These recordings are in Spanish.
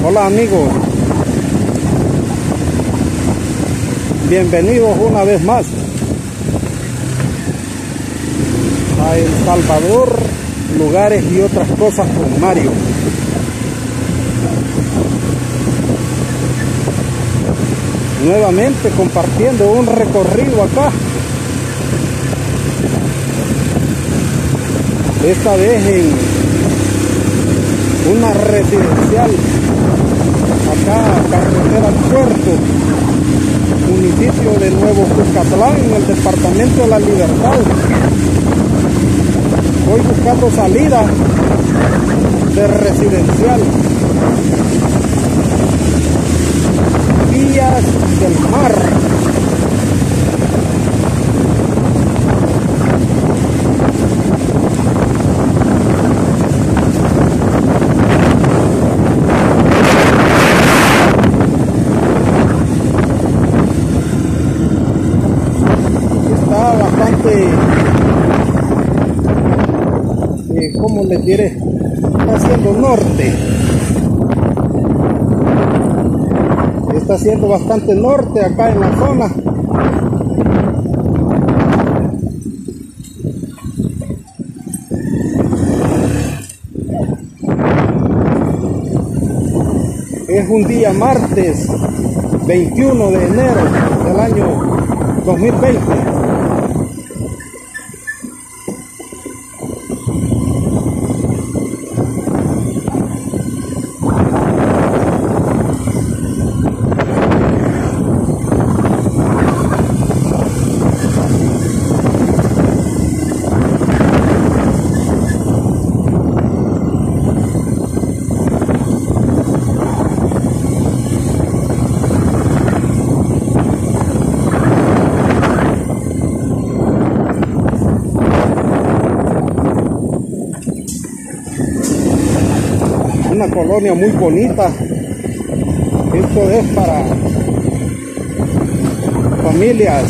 Hola amigos, bienvenidos una vez más a El Salvador, lugares y otras cosas con Mario. Nuevamente compartiendo un recorrido acá, esta vez en una residencial acá, carretera al puerto, municipio de Nuevo Cuscatlán, en el departamento de La Libertad. Voy buscando salida de residencial, Villas del Mar. Está bastante, ¿cómo les diré? Está haciendo norte. Está haciendo bastante norte acá en la zona. Es un día martes 21 de enero del año 2020. Una colonia muy bonita. Esto es para familias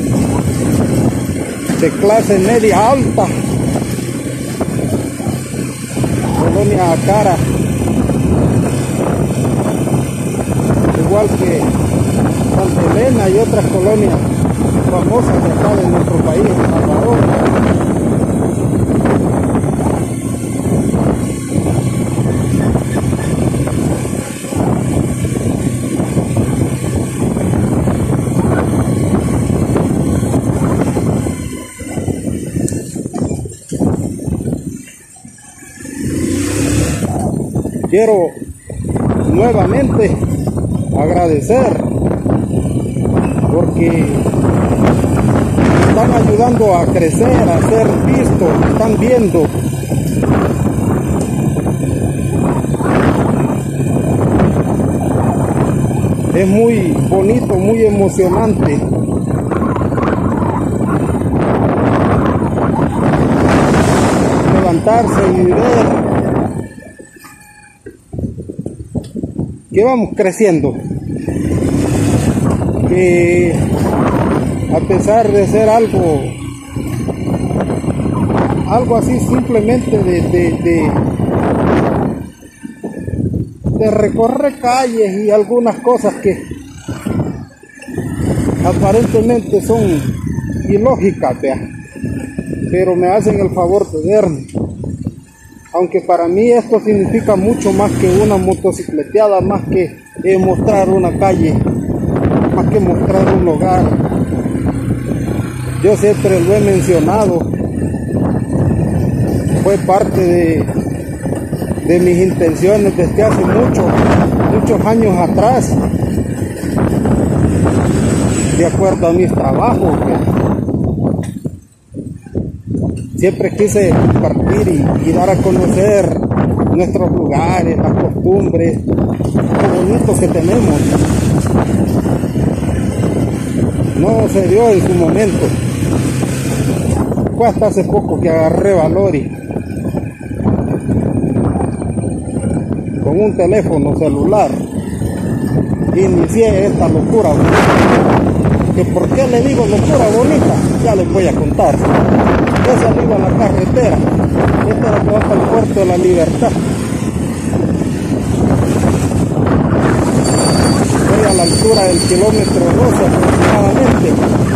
de clase media alta. Colonia Acara, igual que Santa Elena y otras colonias famosas de acá de nuestro país, El Salvador. Quiero nuevamente agradecer porque me están ayudando a crecer, a ser visto, me están viendo. Es muy bonito, muy emocionante. Levantarse y ver que vamos creciendo, que a pesar de ser algo así simplemente de recorrer calles y algunas cosas que aparentemente son ilógicas, pero me hacen el favor de verme. Aunque para mí esto significa mucho más que una motocicleteada, más que mostrar una calle, más que mostrar un hogar. Yo siempre lo he mencionado, fue parte de mis intenciones desde hace muchos años atrás, de acuerdo a mis trabajos. Siempre quise compartir y dar a conocer nuestros lugares, las costumbres, lo bonito que tenemos. No se dio en su momento. Fue hasta hace poco que agarré valor y con un teléfono celular inicié esta locura bonita. ¿Que por qué le digo locura bonita? Ya les voy a contar. Yo salí a la carretera, esta era que va para el puerto de La Libertad. altura del kilómetro 12 aproximadamente.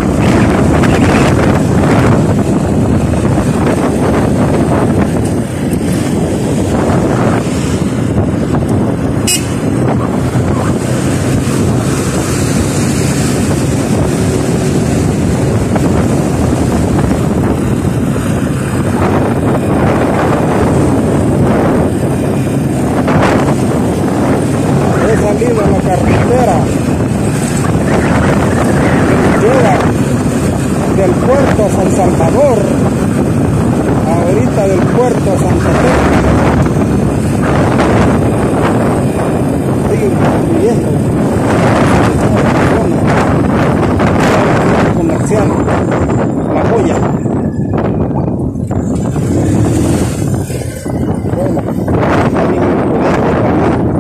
Salido en la carretera que llega del puerto a San Salvador, ahorita del puerto a Santa Tecla. Sigue construyendo comercial, La Joya. Bueno, está bien imponente el camino.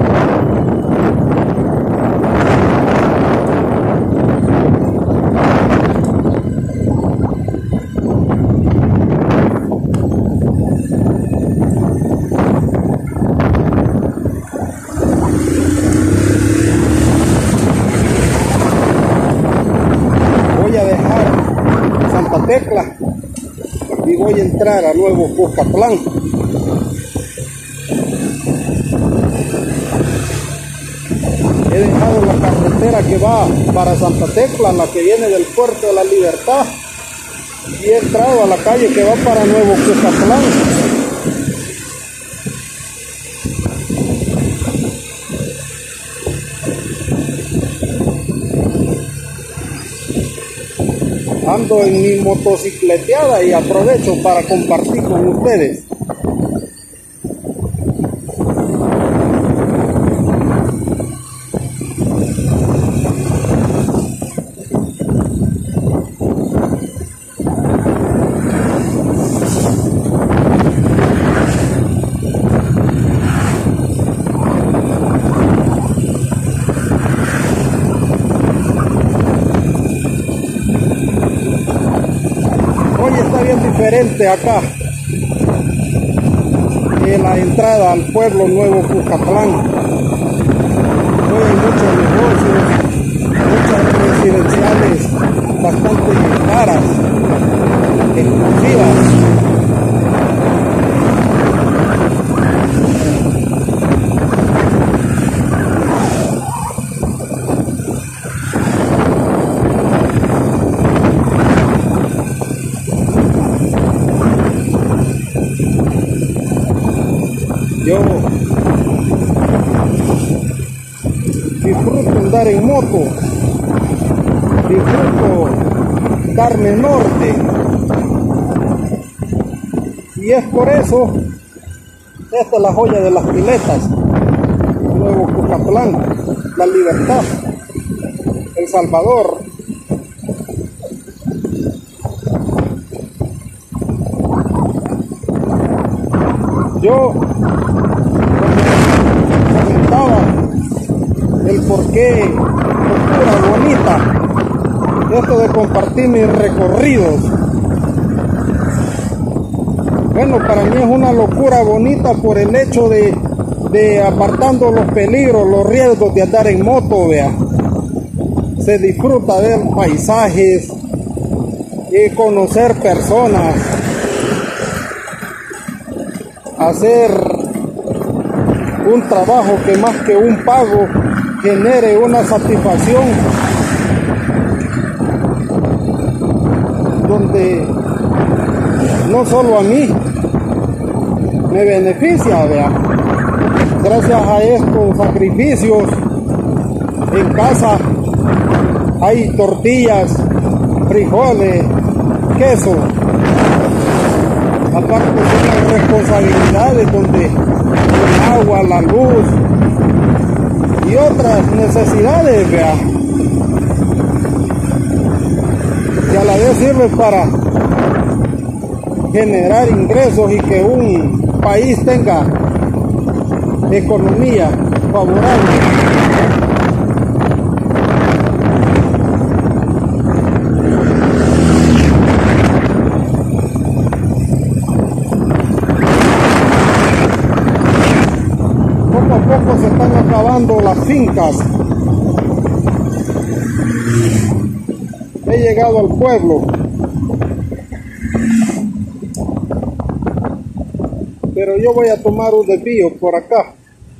Voy a dejar Santa Tecla y voy a entrar a Nuevo Cuscatlán. He dejado la carretera que va para Santa Tecla, la que viene del Puerto de la Libertad, y he entrado a la calle que va para Nuevo Cuscatlán. Ando en mi motocicleteada y aprovecho para compartir con ustedes. Hoy está bien diferente acá que la entrada al pueblo Nuevo Cuscatlán. Hoy hay muchos negocios, muchas residenciales bastante caras, exclusivas. Yo disfruto andar en moto, disfruto darme norte, y es por eso esta es la joya de las piletas, Nuevo Cuscatlán, La Libertad, El Salvador. Yo comentaba el porqué, locura bonita, esto de compartir mis recorridos. Bueno, para mí es una locura bonita por el hecho de apartando los peligros, los riesgos de andar en moto, vea. Se disfruta ver paisajes y conocer personas, hacer un trabajo que más que un pago genere una satisfacción, donde no solo a mí me beneficia, vea. Gracias a estos sacrificios en casa hay tortillas, frijoles, queso. Aparte son las responsabilidades donde el agua, la luz y otras necesidades, vea, que a la vez sirve para generar ingresos y que un país tenga economía favorable. Poco a poco se están acabando las fincas He llegado al pueblo, pero yo voy a tomar un desvío por acá.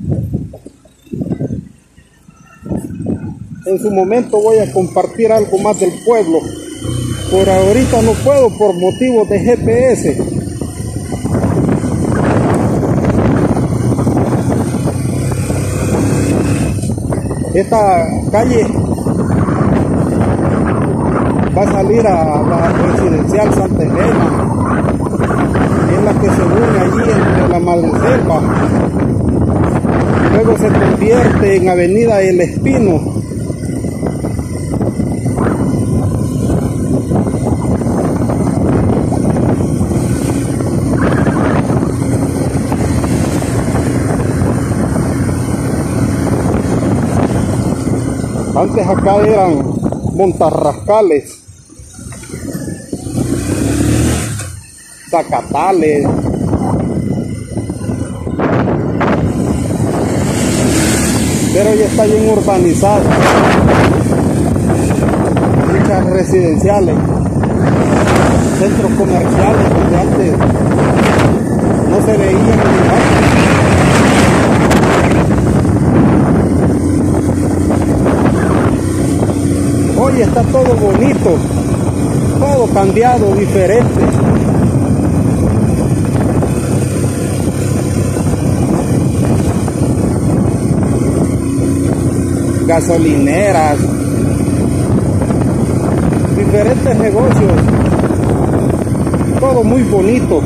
En su momento voy a compartir algo más del pueblo. Por ahorita no puedo por motivos de GPS. Esta calle va a salir a la residencial Santa Elena, es la que se une allí entre la Madreselva. Luego se convierte en Avenida El Espino. Antes acá eran montarrascales, zacatales, pero ya está bien urbanizado, muchas residenciales, centros comerciales donde antes no se veían ni nada. Hoy está todo bonito, todo cambiado, diferente. Gasolineras, diferentes negocios, todo muy bonito.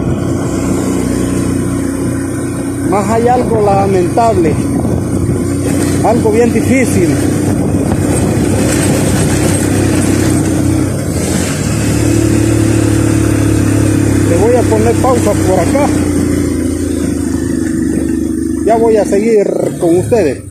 Más hay algo lamentable, algo bien difícil. Voy a poner pausa por acá. Ya voy a seguir con ustedes.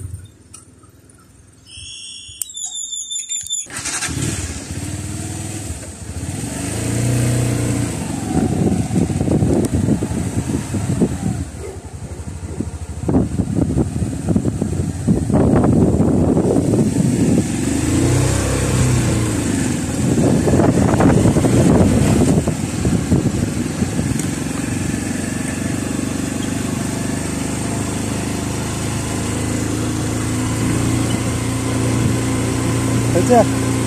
Ya.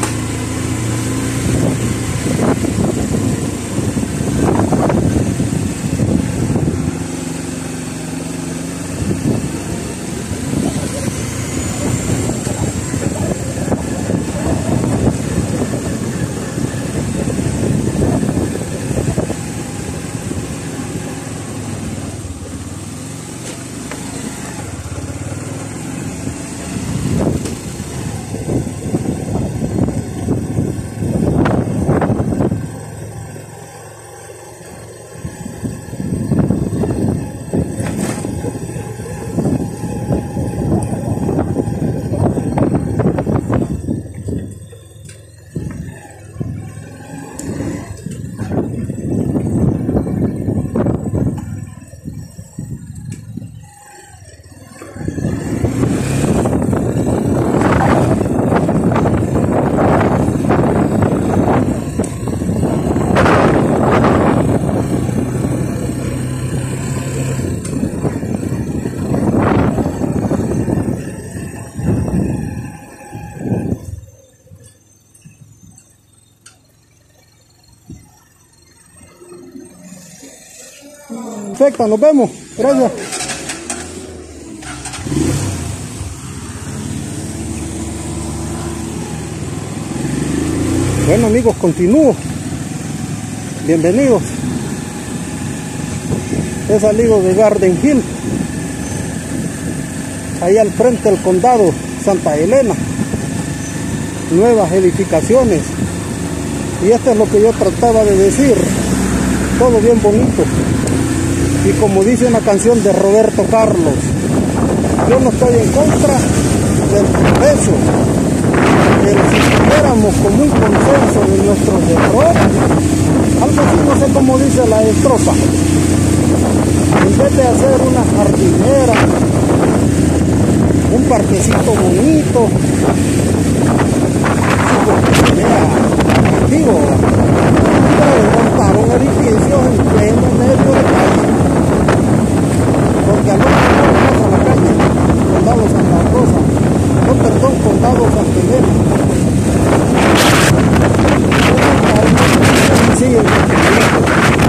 Perfecto, nos vemos. Gracias. Bueno amigos, continúo. Bienvenidos. He salido de Garden Hill, ahí al frente del condado Santa Elena. Nuevas edificaciones. Y esto es lo que yo trataba de decir. Todo bien bonito. Y como dice una canción de Roberto Carlos, yo no estoy en contra del progreso, pero si tuviéramos como un consenso de nuestros errores, algo así, no sé cómo dice la estrofa, en vez de hacer una jardinera, un parquecito bonito, algo que sea atractivo. Pero montaron edificios en pleno medio de calle, porque al otro lado pasa la calle, Condado Santa Rosa, no, perdón, Condado Santa Elena. Siguen construyendo.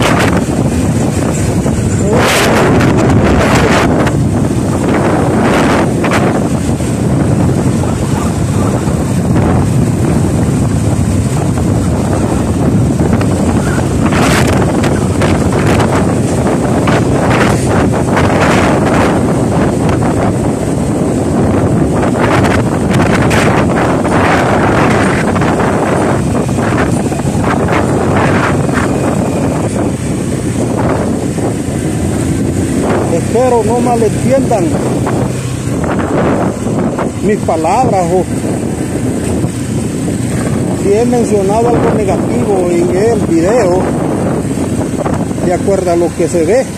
Espero no malentiendan mis palabras o si he mencionado algo negativo en el video, de acuerdo a lo que se ve,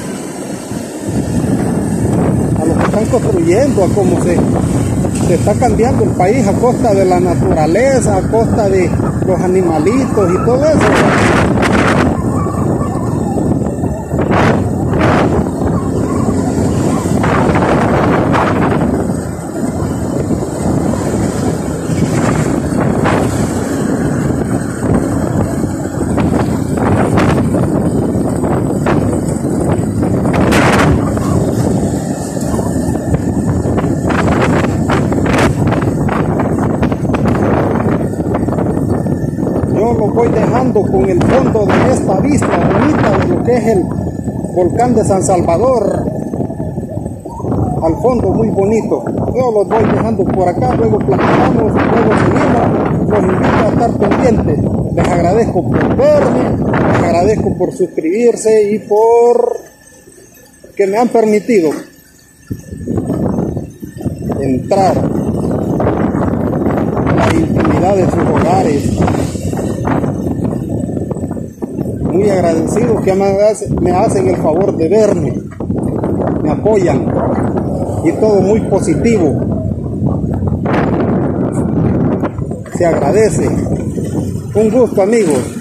a lo que están construyendo, a cómo se está cambiando el país a costa de la naturaleza, a costa de los animalitos y todo eso. Yo lo voy dejando con el fondo de esta vista bonita de lo que es el volcán de San Salvador, al fondo muy bonito. Yo los voy dejando por acá, luego platicamos, luego seguimos. Los invito a estar pendientes. Les agradezco por verme, les agradezco por suscribirse y por que me han permitido entrar a la intimidad de sus hogares. Muy agradecido que me hacen el favor de verme, me apoyan y todo muy positivo. Se agradece. Un gusto, amigos.